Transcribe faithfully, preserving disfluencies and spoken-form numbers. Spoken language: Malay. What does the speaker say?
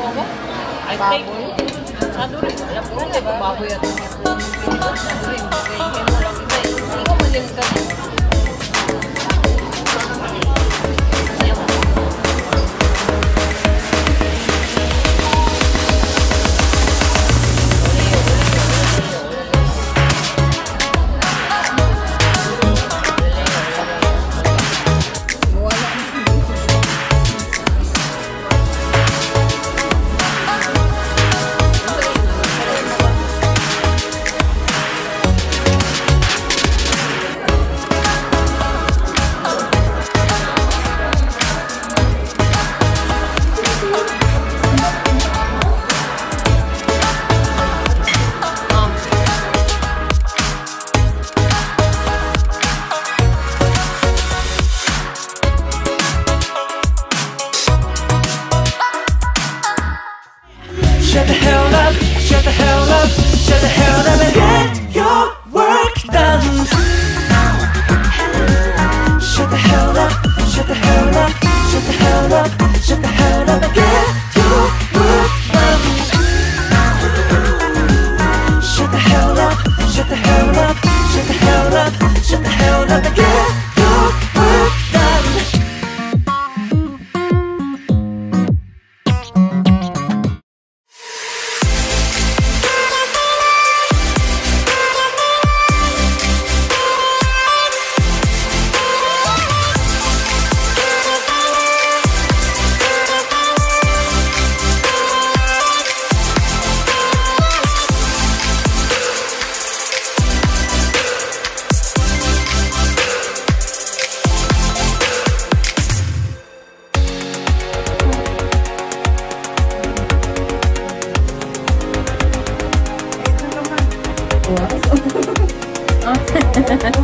apa? I think satu rin. Alam ko na ba baboy at satu rin. Kaya mo lang kita. Hindi ko malimtan. Shut the hell up, shut the hell up, shut the hell up and get your work done. Shut the hell up, shut the hell up, shut the hell up, shut the hell up and get your work done. Shut the hell up, shut the hell up, shut the hell up, shut the hell up and get your work done. Oh.